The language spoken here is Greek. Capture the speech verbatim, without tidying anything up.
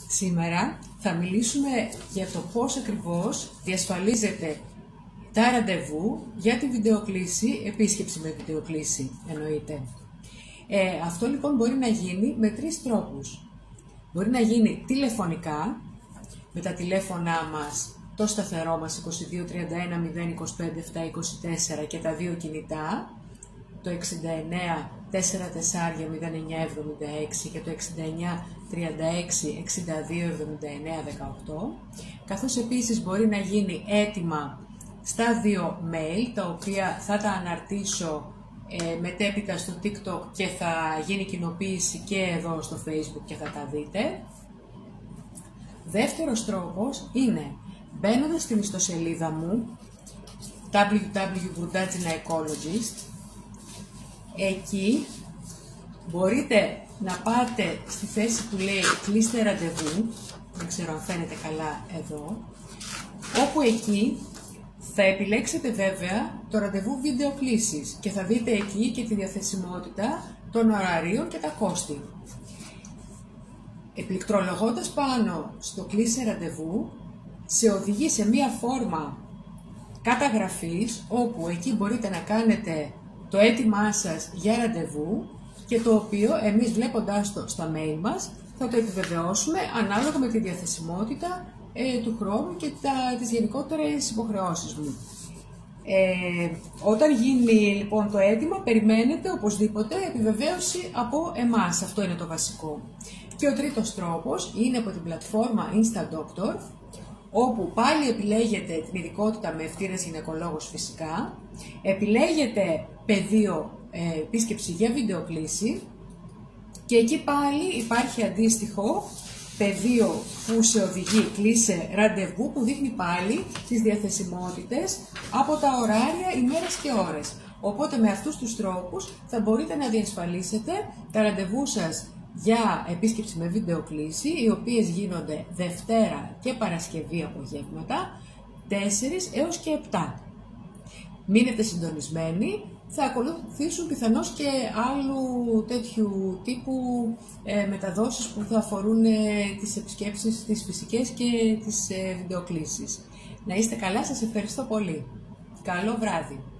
Σήμερα θα μιλήσουμε για το πώς ακριβώς διασφαλίζεται τα ραντεβού για τη βιντεοκλήση, επίσκεψη με βιντεοκλήση εννοείται. Ε, αυτό λοιπόν μπορεί να γίνει με τρεις τρόπους. Μπορεί να γίνει τηλεφωνικά, με τα τηλέφωνά μας, το σταθερό μας είκοσι δύο τριάντα ένα μηδέν είκοσι πέντε επτακόσια είκοσι τέσσερα και τα δύο κινητά, το εξήντα εννέα τέσσερα τέσσερα μηδέν εννέα εβδομήντα έξι και το εξήντα εννέα τριάντα έξι εξήντα δύο εβδομήντα εννέα δεκαοκτώ, καθώς επίσης μπορεί να γίνει αίτημα στα δύο mail, τα οποία θα τα αναρτήσω ε, μετέπειτα στο TikTok και θα γίνει κοινοποίηση και εδώ στο Facebook και θα τα δείτε. Δεύτερος τρόπος είναι μπαίνοντας στην ιστοσελίδα μου double-u double-u double-u τελεία Broudatgina Ecologist. Εκεί μπορείτε να πάτε στη θέση που λέει κλείστε ραντεβού, δεν ξέρω αν φαίνεται καλά εδώ, όπου εκεί θα επιλέξετε βέβαια το ραντεβού βιντεοκλήσης και θα δείτε εκεί και τη διαθεσιμότητα των ωραρίων και τα κόστη. Επληκτρολογώντας πάνω στο κλείσε ραντεβού, σε οδηγεί σε μία φόρμα καταγραφής, όπου εκεί μπορείτε να κάνετε το αίτημά σας για ραντεβού και το οποίο εμείς βλέποντάς το στα mail μας θα το επιβεβαιώσουμε ανάλογα με τη διαθεσιμότητα ε, του χρόνου και τα, τις γενικότερες υποχρεώσεις μου. Ε, όταν γίνει λοιπόν το αίτημα, περιμένετε οπωσδήποτε επιβεβαίωση από εμάς. Αυτό είναι το βασικό. Και ο τρίτος τρόπος είναι από την πλατφόρμα InstaDoctor, όπου πάλι επιλέγετε την ειδικότητα με ευθύνες γυναικολόγος φυσικά, επιλέγετε πεδίο ε, επίσκεψη για βιντεοκλήση και εκεί πάλι υπάρχει αντίστοιχο πεδίο που σε οδηγεί κλείσε ραντεβού, που δείχνει πάλι τις διαθεσιμότητες από τα ωράρια, ημέρες και ώρες. Οπότε με αυτούς τους τρόπους θα μπορείτε να διασφαλίσετε τα ραντεβού σας για επίσκεψη με βιντεοκλήση, οι οποίες γίνονται Δευτέρα και Παρασκευή απογεύματα, τέσσερις έως και επτά. Μείνετε συντονισμένοι, θα ακολουθήσουν πιθανώς και άλλου τέτοιου τύπου ε, μεταδόσεις που θα αφορούν ε, τις επισκέψεις, τις φυσικές και τις ε, βιντεοκλήσεις. Να είστε καλά, σας ευχαριστώ πολύ. Καλό βράδυ.